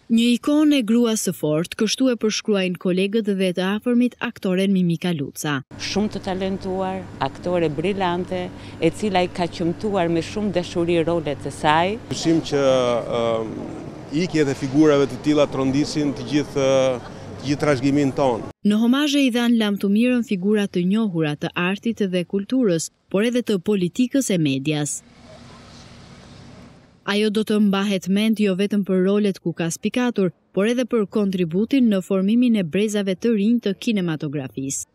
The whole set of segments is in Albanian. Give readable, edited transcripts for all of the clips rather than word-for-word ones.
Një ikonë e gruas së fortë, kështu e përshkruajnë kolegët dhe të afërmit aktoren Mimika Luca. Shumë të talentuar, aktore brillante, e cila i ka qëmtuar me shumë dashuri rolet e saj. Dyshim që ikjet e figurave të tilla trondisin të gjithë trashëgimin tonë. Në homazhe i dhanë lam të mirën figura të njohura të artit dhe kulturës, por edhe të politikës e medias. Ajo do të mbahet mend jo vetëm për rolet ku ka spikatur, por edhe për kontributin në formimin e brezave të rinj të kinematografisë.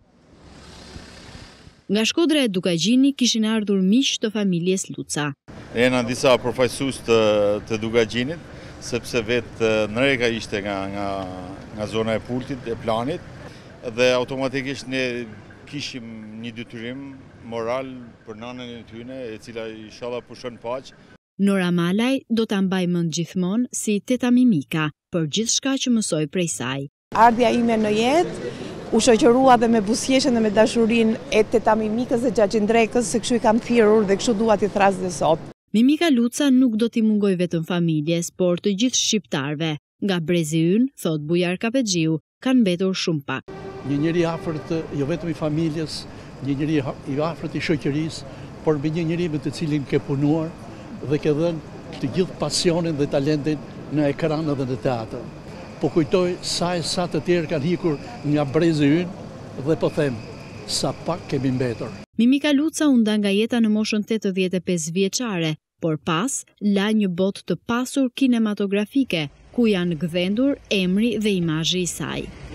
Nga Shkodra e Dukagjini kishin ardhur miq të familjes Luca. Jena disa përfaqësues të Dukagjinit, sepse vetë Nreka ishte nga zona e Pultit, e Planit, dhe automatikisht ne kishim një detyrim moral për nanën e tyne, e cila inshallah pushon paqë. Nora Malaj do ta mbaj mend gjithmonë si teta Mimika për gjithçka që mësoi prej saj. Ardhja ime në jetë u shoqërua dhe me buzëqeshjen dhe me dashurinë e teta Mimikës dhe Xhaxhi Ndrekës, se kështu i kam thirrur dhe kështu dua t'i thras dhe sot. Mimika Luca nuk do t'i mungoj vetëm familjes, por të gjithë shqiptarëve. Nga brezi ynë, thot Bujar Kapexhiu, kanë mbetur shumë pak. Një njeri afërt jo vetëm i familjes, një njeri i afërt i shoqërisë, por me një njeri me të cilin ke punuar dhe ke dhënë të gjithë pasionin dhe talentin në ekran dhe në teatr. Po kujtoj sa të tjerë kanë ikur nga brezi ynë dhe po them, sa pak kemi mbetur. Mimika Luca u nda nga jeta në moshën 85 vjeçare, por pas la një botë të pasur kinematografike, ku janë gdhendur emri dhe imazhi i saj.